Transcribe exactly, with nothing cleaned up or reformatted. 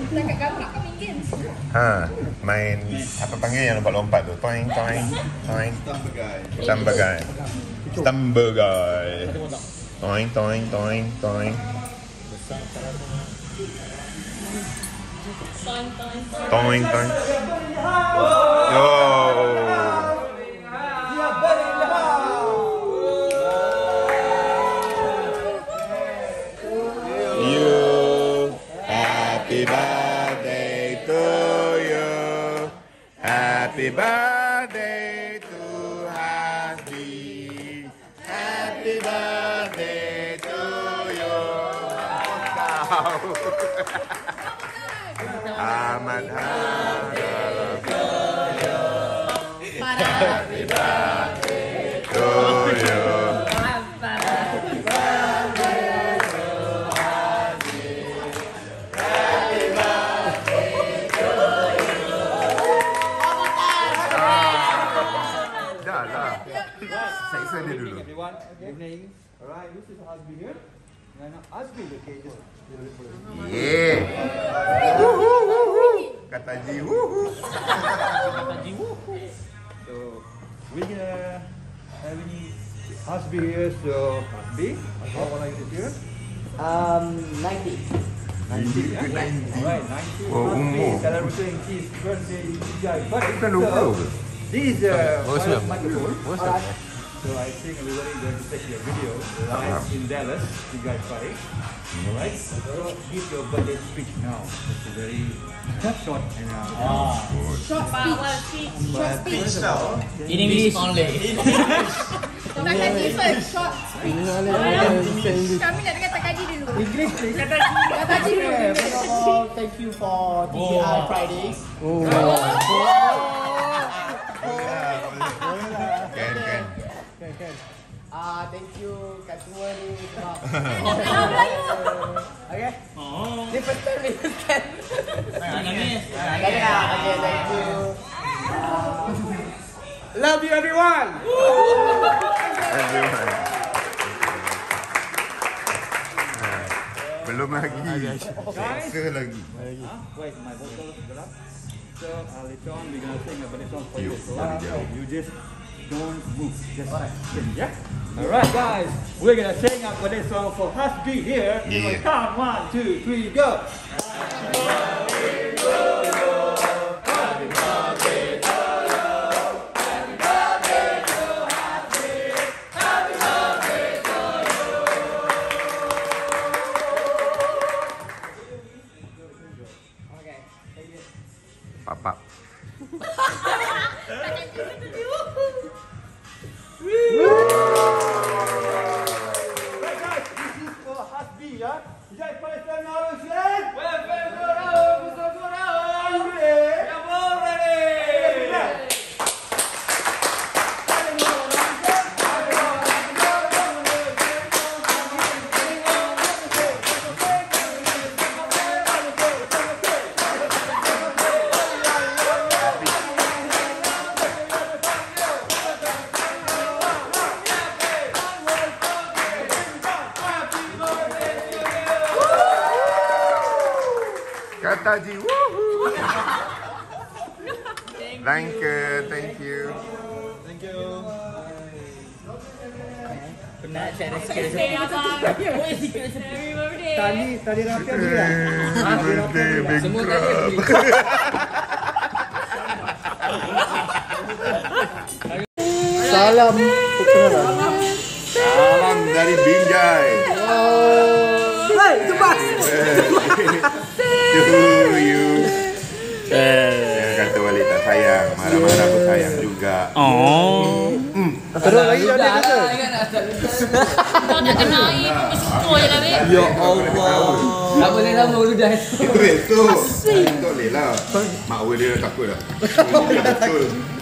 Dekat gambar kau minggir. Ha, main apa panggil yang lompat-lompat tu? Toing toing toing. Sambutan. Sambutan. Toing toing toing toing. Toing toing. Yo. You happy birthday to you. Happy birthday to Hasbie. Happy birthday to you. Amat harap. Happy birthday to you. Saya dia dulu. Evening. Alright, this is Hasbie here. And Hasbie, okay, just yeah. Kata ji wuhu. Kata ji wuhu. So we gonna have any Hasbie here. So Hasbie, how old are you this year? Um, ninety. ninety. Alright, ninety. Oh, umur. Celebrating his birthday. Bukan lupa. This is a uh, microphone. So I think everybody is going to take your video live in Dallas. You guys party. Alright? So give your birthday speech now. It's a very short and uh, ah. Short speech. Short speech. In English only. Takkan different. Short speech. Kami nak dengar Takadi dulu. English please. Takadi dulu. First of all, thank you for T V I Fridays. Oh. Kan kan. Kan kan. Ah, thank you kat semua ni sebab. Okay. Oh. Ni first time ni first time. Nangis. Nangis. Okay, thank you. love you everyone. Everyone. Belum lagi. Sekali lagi. Wait, my vocal gelap. So uh, later on we're gonna sing a birthday song for you. So you just don't move. Just sing, yeah? Alright guys, we're gonna sing a birthday song for Hasbie here. Yeah. Count one, two, three, go. Happy birthday to you. Happy birthday to you. Happy birthday to Hasbie. Happy birthday to you. Okay, thank you. Papa. Right guys, this is for Hasbie, yeah? You guys play seven hours, yeah? Well, well, good hours, good hours. Are you ready? Yeah, we're ready. Kata ji wuhu. Thank you, thank you. Thank you. Penat share rezeki. Tadi, tadi rapi Happy birthday, big crab. Salam. Salam dari Binjai. Hey, itu pas. To you. Yang kata balik tak sayang, marah-marah pun sayang juga. Oh. Hmm. Terus lagi ada kata. Kau nak kena air bersyukur je lah, Beb. Ya Allah. Tak boleh lama ludah. Itu betul. Tak boleh lah. Mak dia takut dah. Betul.